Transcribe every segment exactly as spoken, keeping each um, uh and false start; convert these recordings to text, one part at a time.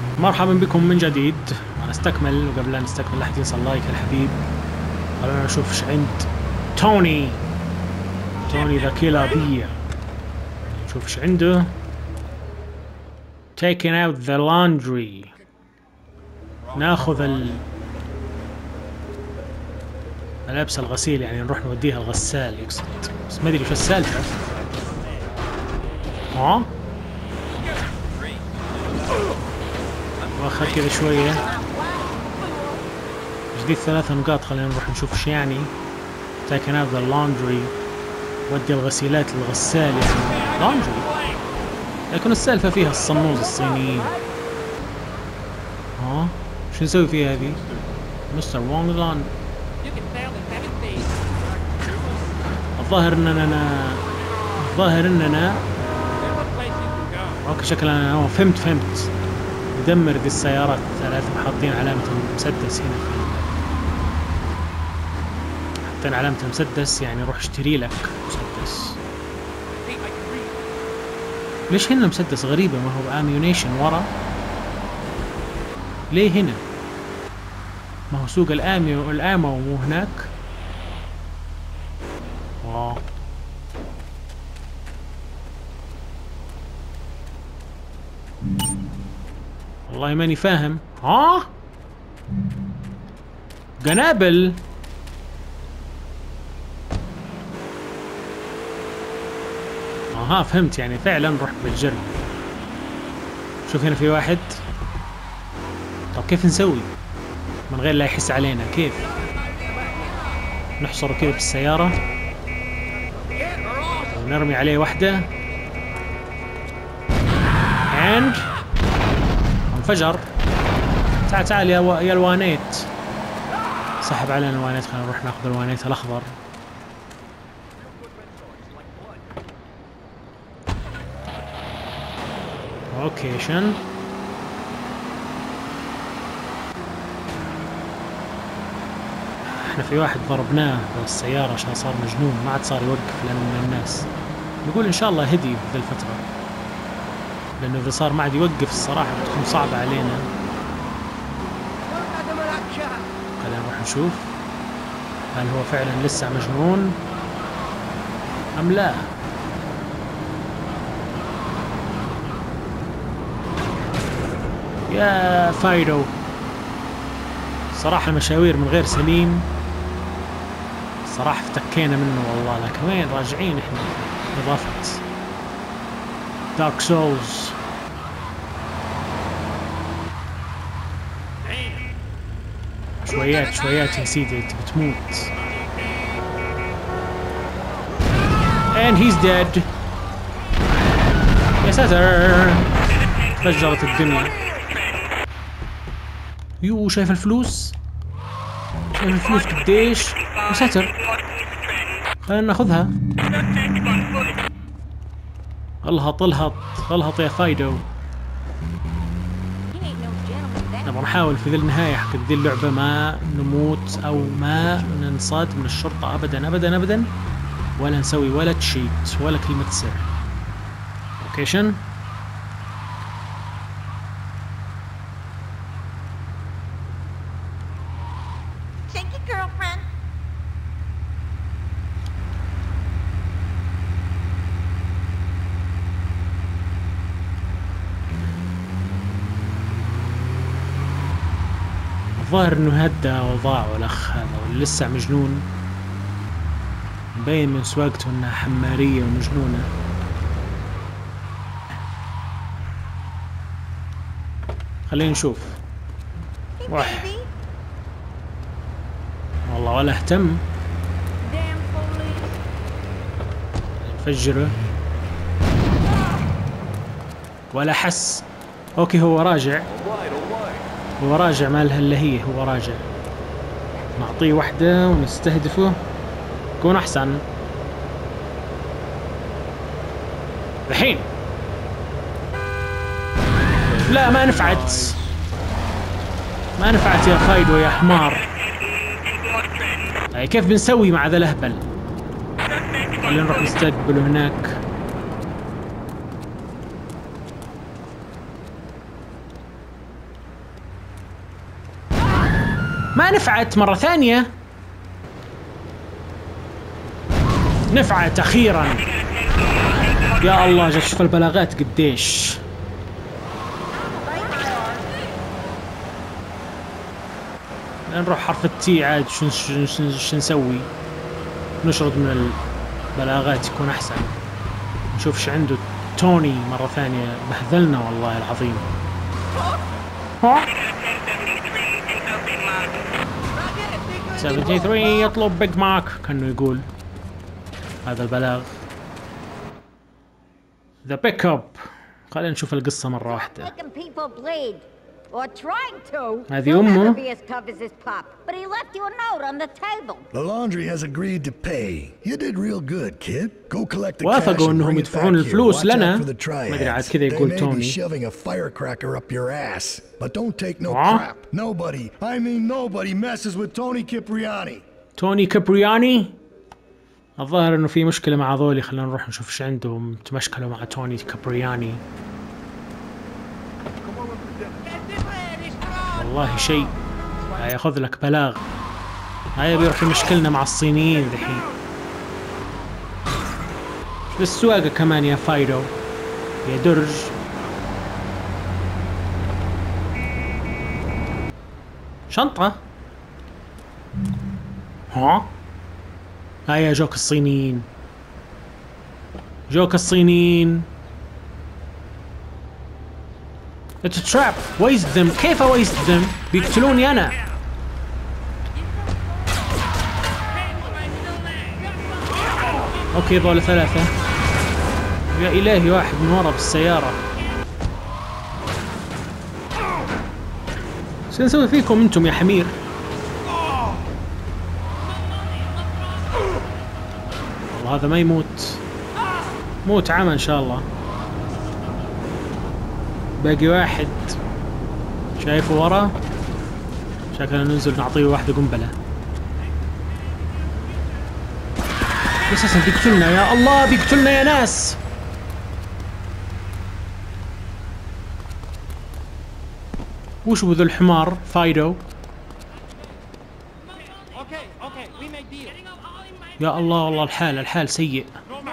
مرحبا بكم من جديد. نستكمل، وقبل لا نستكمل لا أحد ينسى اللايك الحبيب. خلونا نشوف ايش عند توني توني ذا كيلا بير. نشوف ايش عنده. taking out the laundry. ناخذ ال ملابس الغسيل، يعني نروح نوديها الغسال يقصد، بس ما ادري شو السالفة. ها؟ واخر كذا شوية. جديد ثلاثة نقاط. خلينا نروح نشوف ايش يعني taking out the laundry. ودي الغسيلات للغسال يعني laundry. لكن السالفة فيها الصنوز الصينيين. ها؟ شو نسوي فيها هذه؟ مستر وونغ لان. الظاهر اننا الظاهر اننا اوكي شكلنا أنا فهمت فهمت ندمر ذي السيارات الثلاث. حاطين علامة المسدس هنا في حاطين علامة المسدس، يعني روح اشتري لك مسدس. ليش هنا مسدس؟ غريبة، ما هو اميونيشن ورا. ليه هنا؟ ما هو سوق الاميو الامو مو هناك. واو. والله ماني فاهم. ها؟ قنابل؟ اها فهمت، يعني فعلا روح بالجرم. شوف هنا في واحد. طب كيف نسوي من غير لا يحس علينا؟ كيف نحصره كذا بالسيارة ونرمي عليه واحدة and انفجر. تعال تعال يا و... يا الوانيت. سحب علينا الوانيت. خلينا نروح ناخذ الوانيت الاخضر. اوكي شن احنا في واحد ضربناه بالسيارة عشان صار مجنون، ما عاد صار يوقف لأنه من الناس. نقول ان شاء الله هدي في ذي الفترة، لأنه إذا صار ما عاد يوقف الصراحة بتكون صعبة علينا. خلينا نروح نشوف هل هو فعلا لسه مجنون أم لا. يا فايدو، صراحة مشاوير من غير سليم صراحة افتكينا منه والله. لكن وين راجعين احنا؟ إضافة دارك سولز. شويات شويات يا سيدي انت بتموت. and he's dead. يا ساتر، فجرت الدنيا. يو شايف الفلوس؟ شايف الفلوس قديش؟ يا ساتر، خلينا ناخذها. الهط الهط الهط يا فايدو. نبغى نحاول في ذي النهاية حق ذي اللعبة ما نموت أو ما ننصاد من الشرطة أبدا أبدا أبدا، ولا نسوي ولا تشيت ولا كلمة سر. لوكيشن. الظاهر انه هدى وضاع الاخ هذا، ولا لسه مجنون. مبين من سواقته انها حمارية ومجنونة. خلينا نشوف. وح والله ولا اهتم. نفجره ولا حس. اوكي هو راجع، هو راجع مالها الا هي. هو راجع. نعطيه واحدة ونستهدفه يكون احسن. الحين لا ما نفعت، ما نفعت يا فايدو يا حمار. كيف بنسوي مع ذا الأهبل؟ خلينا نروح نستقبله هناك. ما نفعت مرة ثانية. نفعت أخيرا. يا الله جت شوف البلاغات قديش. نروح حرف التي عاد. شو شو شو نسوي؟ نشرد من البلاغات يكون أحسن. نشوف شو عنده توني مرة ثانية. بهذلنا والله العظيم. ها؟ سبعة ثلاثة يطلب بيج ماك كأنه يقول هذا البلاغ. ذا بيك اب. خلينا نشوف القصة مرة واحدة. هذه أمه. وافقوا إنهم يدفعون الفلوس لنا. ما أدري عاد كذا يقول توني. توني كابرياني. الظاهر إنه في مشكلة مع ذولي. خلينا نروح نشوف إيش عندهم. تمشكلوا مع توني كابرياني. والله شيء. ياخذ لك بلاغ. هاي بيروح يمشكلنا مع الصينيين ذحين. بالسواقة كمان يا فايدو يا درج. شنطة. ها هاي جوك الصينيين. جوك الصينيين. It's a trap. waste them. كيف waste them؟ بيقتلوني أنا. أوكي ذولا ثلاثة. يا إلهي واحد من ورا بالسيارة. شو نسوي فيكم أنتم يا حمير؟ والله هذا ما يموت. موت عمى إن شاء الله. باقي واحد شايفه ورا. شكلنا ننزل نعطيه واحدة قنبلة. اساسا بيقتلنا. يا الله بيقتلنا يا ناس. وش ذو الحمار فايدو؟ يا الله والله الحال الحال سيء.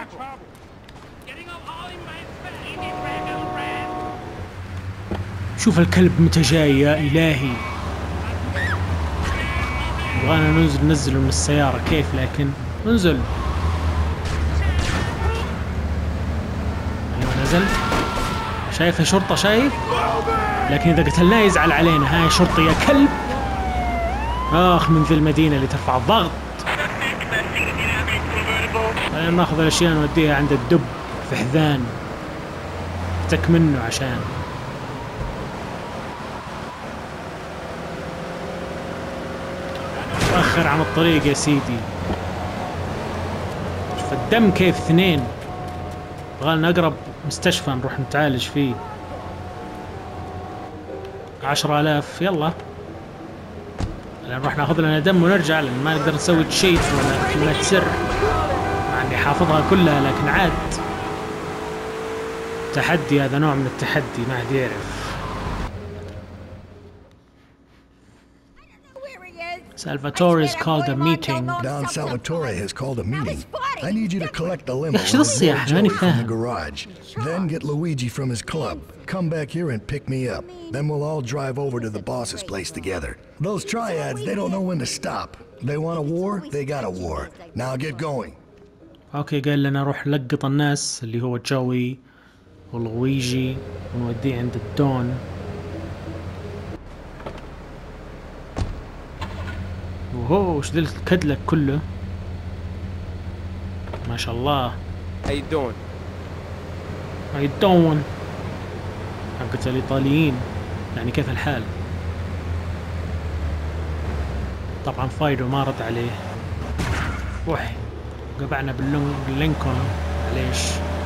شوف الكلب متى جاي يا إلهي. يبغانا ننزل ننزله من السيارة كيف لكن ننزل. أيوة نزل. شايف شرطة شايف. لكن إذا قتلناه يزعل علينا. هاي شرطة يا كلب. آخ من ذي المدينة اللي ترفع الضغط. خلينا ناخذ الأشياء نوديها عند الدب في حذان. افتك منه عشان تأخر عن الطريق يا سيدي. شوف الدم كيف اثنين. يبغالنا أقرب مستشفى نروح نتعالج فيه. عشرة آلاف يلا. نروح ناخذ لنا دم ونرجع لأن ما نقدر نسوي تشيت ولا كلمة سر. مع إني حافظها كلها لكن عاد تحدي. هذا نوع من التحدي ما حد يعرف. Salvatore has called a meeting. Don Salvatore has called a meeting. I need you to collect the limo شو الصياح ماني from the فاهم. garage. Then get Luigi from his club. Come back here and pick me up. Then we'll all drive over to the boss's place together. Those triads, they don't know when to stop. They want a war, they got a war. Now get going. اوكي قال لنا روح لقط الناس اللي هو جوي ولويجي ونوديه عند الدون. اوه وش ذا الكدلك كله ما شاء الله. How you doing? How you doing؟ حقت الإيطاليين يعني كيف الحال. طبعا فايدو ما رد عليه. وح قبعنا باللينكولن معليش.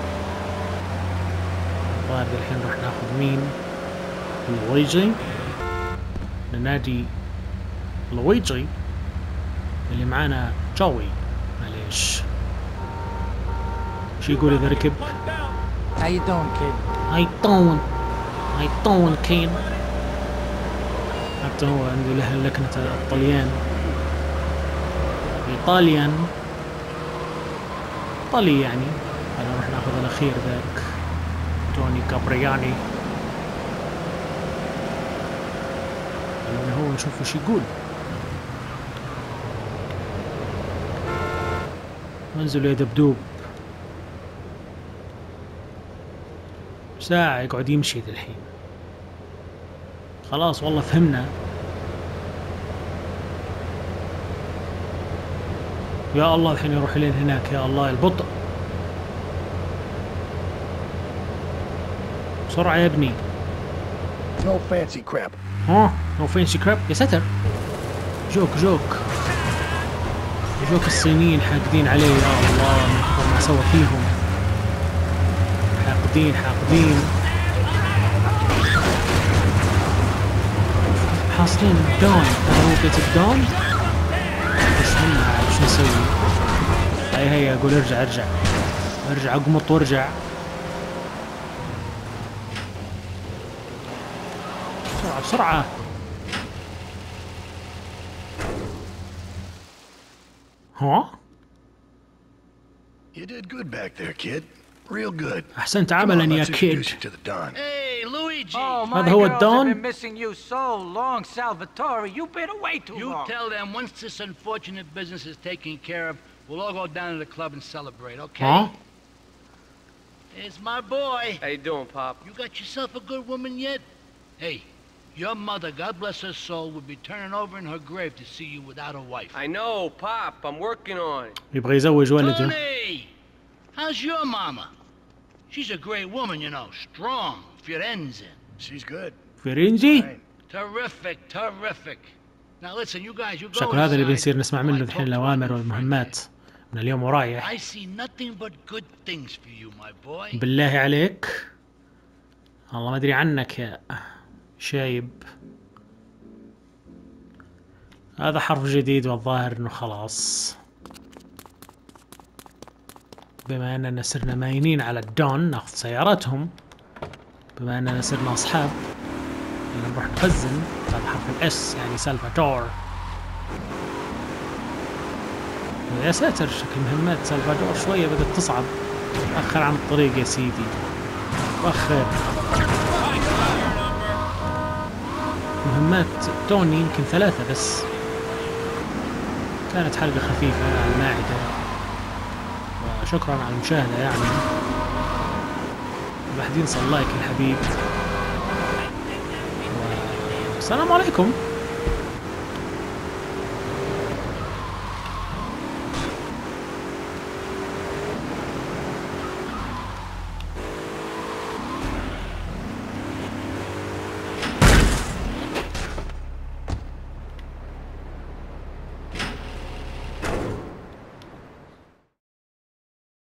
الظاهر الحين راح ناخذ مين؟ لويجي. ننادي لويجي اللي معانا جوي معليش. شو يقول إذا ركب؟ How you doing, kid? How you doing? How you doing, kid? حتى هو عنده له لكنة الطليان، ايطاليان طلي يعني. هلا نروح ناخذ الاخير ذاك توني كابرياني، خلونا هو نشوف وش يقول. انزل يا دبدوب. ساعة يقعد يمشي ذا الحين. خلاص والله فهمنا. يا الله الحين يروح لين هناك، يا الله البطء. بسرعة يا ابني. No fancy crap. ها نو فانسي كراب. يا ساتر، جوك جوك جوك الصينيين حاقدين عليه، يا الله من كثر ما سوى فيهم. حاقدين حاقدين حاصرين الدون. هذا هو بيت الدون. بس هم عاد شو نسوي؟ هاي هي اقول ارجع ارجع ارجع اقمط وارجع. بسرعة بسرعة. ها؟ You did good back there, kid. Real good. أحسنت عملا يا كيد. Hey, Luigi. Oh, my هذا هو girls الدون. have been missing you so long, Salvatore. You've been away too You long. tell them once this unfortunate business is taken care of, we'll all go down to the club and celebrate, okay? ها؟ It's my boy. How you doing, Pop? You got yourself a good woman yet? Hey, your mother, God bless her soul, would be turning over in her grave to see you without a wife. I know, Pop. I'm working on it. يبغى يزوج ولده. Tony! How's your mama? She's a great woman, you know, strong, Firenze. She's good. فرنجي. Terrific, terrific. Now listen, you guys, you go شكل هذا اللي inside بنصير نسمع منه while I الحين talk to الأوامر my new والمهمات من اليوم ورايح. I see nothing but good things for you, my boy. بالله عليك، والله ما أدري عنك يا شايب. هذا حرف جديد والظاهر إنه خلاص، بما أننا صرنا ماينين على الدون ناخذ سياراتهم، بما أننا صرنا أصحاب نروح نخزن. هذا حرف الإس يعني سالفاتور. يا ساتر، شكل مهمات سالفادور شوية بدأت تصعب. أخر عن الطريق يا سيدي، وأخر. مهمات توني يمكن ثلاثة بس. كانت حلقة خفيفة على الماعدة، وشكرا على المشاهدة يعني. الواحد ينسى اللايك الحبيب، والسلام عليكم.